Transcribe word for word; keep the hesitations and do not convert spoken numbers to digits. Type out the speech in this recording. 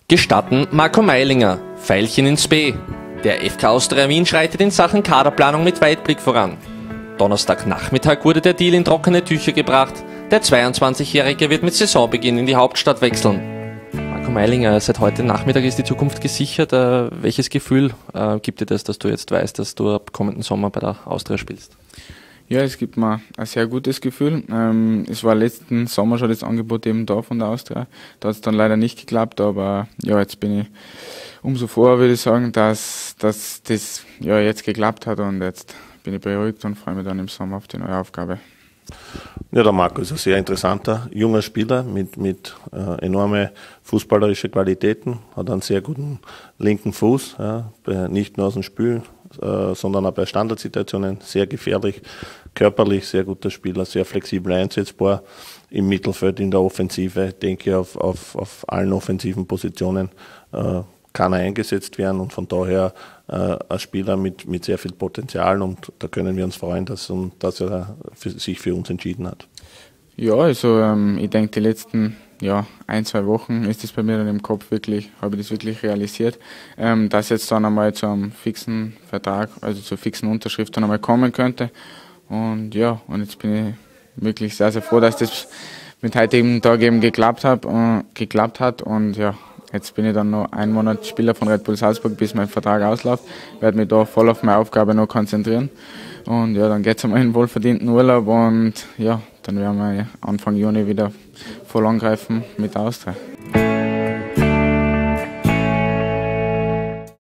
Gestatten Marco Meilinger, Pfeilchen ins B. Der F K Austria Wien schreitet in Sachen Kaderplanung mit Weitblick voran. Donnerstagnachmittag wurde der Deal in trockene Tücher gebracht. Der zweiundzwanzigjährige wird mit Saisonbeginn in die Hauptstadt wechseln. Marco Meilinger, seit heute Nachmittag ist die Zukunft gesichert. Äh, welches Gefühl äh, gibt dir das, dass du jetzt weißt, dass du ab kommenden Sommer bei der Austria spielst? Ja, es gibt mir ein sehr gutes Gefühl. Ähm, es war letzten Sommer schon das Angebot eben da von der Austria. Da hat es dann leider nicht geklappt, aber ja, jetzt bin ich umso froher, würde ich sagen, dass, dass das ja jetzt geklappt hat, und jetzt bin ich beruhigt und freue mich dann im Sommer auf die neue Aufgabe. Ja, der Marco ist ein sehr interessanter, junger Spieler mit, mit äh, enorme fußballerische Qualitäten, hat einen sehr guten linken Fuß, ja, nicht nur aus dem Spiel, äh, sondern auch bei Standardsituationen sehr gefährlich, körperlich sehr guter Spieler, sehr flexibel einsetzbar im Mittelfeld, in der Offensive, denke ich, auf, auf, auf allen offensiven Positionen äh, kann er eingesetzt werden, und von daher äh, ein Spieler mit, mit sehr viel Potenzial, und da können wir uns freuen, dass, dass er für, sich für uns entschieden hat. Ja, also ähm, ich denke, die letzten ja, ein, zwei Wochen ist das bei mir dann im Kopf wirklich, habe ich das wirklich realisiert, ähm, dass jetzt dann einmal zu einem fixen Vertrag, also zur fixen Unterschrift dann einmal kommen könnte. Und ja, und jetzt bin ich wirklich sehr, sehr froh, dass das mit heutigem Tag eben geklappt hat, äh, geklappt hat und ja, jetzt bin ich dann noch einen Monat Spieler von Red Bull Salzburg, bis mein Vertrag ausläuft. Ich werde mich da voll auf meine Aufgabe noch konzentrieren. Und ja, dann geht es einmal in wohlverdienten Urlaub, und ja, dann werden wir Anfang Juni wieder voll angreifen mit der Austria.